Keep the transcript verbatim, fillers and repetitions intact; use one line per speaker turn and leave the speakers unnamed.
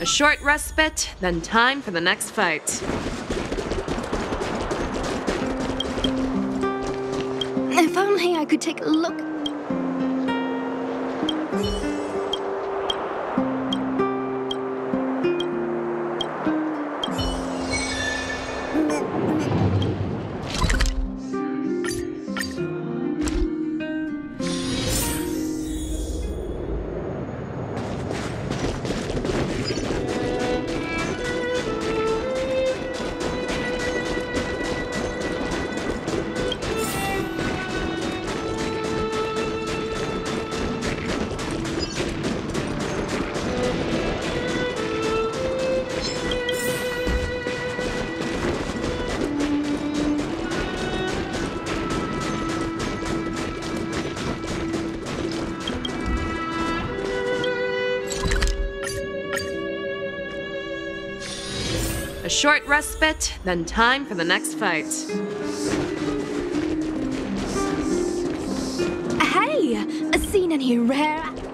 A short respite, then time for the next fight.
If only I could take a look.
A short respite, then time for the next fight.
Hey, seen any rare